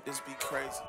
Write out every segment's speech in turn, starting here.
This be crazy.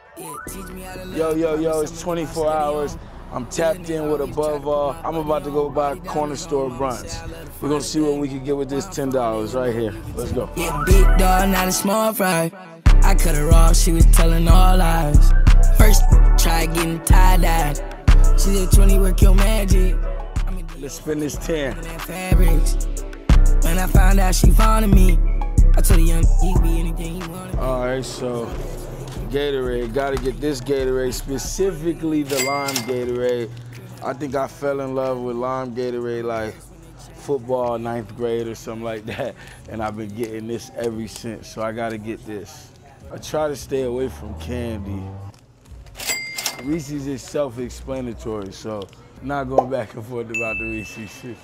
Yo, it's 24 hours. I'm tapped in with Above All. I'm about to go buy Corner Store Brunch. We're gonna see what we can get with this $10 right here. Let's go. Yeah, big dog, not a small fry. I cut her off, she was telling all lies. First, try getting tie-dyed. She said 20, work your magic. Let's spend this 10. Fabrics. When I found out she found me, I told the young he be anything he wanted. All right, so Gatorade, gotta get this Gatorade, specifically the lime Gatorade. I think I fell in love with lime Gatorade like football, 9th grade or something like that, and I've been getting this ever since, so I gotta get this. I try to stay away from candy. Reese's is self-explanatory, so not going back and forth about the Reese's shit.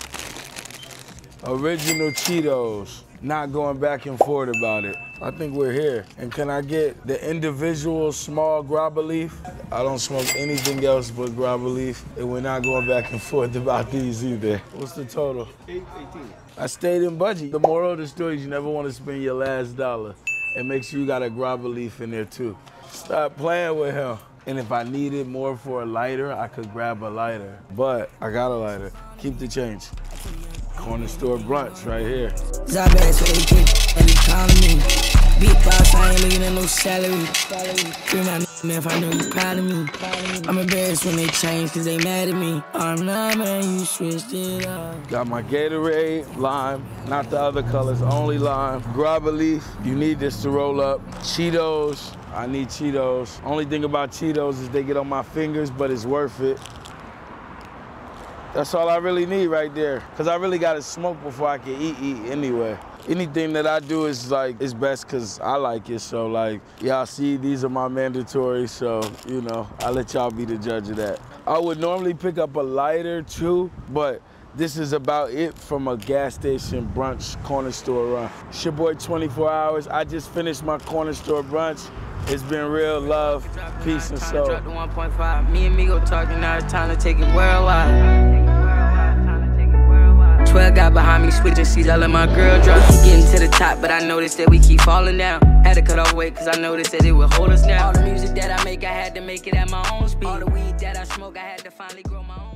Original Cheetos, not going back and forth about it. I think we're here. And can I get the individual small grabba leaf? I don't smoke anything else but grabba leaf, and we're not going back and forth about these either. What's the total? 18. I stayed in budget. The moral of the story is you never want to spend your last dollar, and make sure you got a grabba leaf in there too. Stop playing with him. And if I needed more for a lighter, I could grab a lighter. But I got a lighter. Keep the change. Corner Store Brunch right here. Zabas, what they kick, and they calling me. Big boss, I ain't looking at no salary. Free my man if I know you proud of me. I'm embarrassed when they change cause they mad at me. I'm not man, you switched it up. Got my Gatorade, lime, not the other colors, only lime. Grabba leaf, you need this to roll up. Cheetos, I need Cheetos. Only thing about Cheetos is they get on my fingers, but it's worth it. That's all I really need right there. Cause I really gotta smoke before I can eat anyway. Anything that I do is like, it's best cause I like it. So like, y'all see, these are my mandatory. So, you know, I'll let y'all be the judge of that. I would normally pick up a lighter too, but this is about it from a gas station brunch corner store run. It's your boy 24 Hours. I just finished my corner store brunch. It's been real love, peace and soul. Drop the 1.5. Me and Migo talking, now it's time to take it worldwide. 12 got behind me, switching seats, I let my girl drop. Getting to the top, but I noticed that we keep falling down. Had to cut off weight, cause I noticed that it would hold us down. All the music that I make, I had to make it at my own speed. All the weed that I smoke, I had to finally grow my own.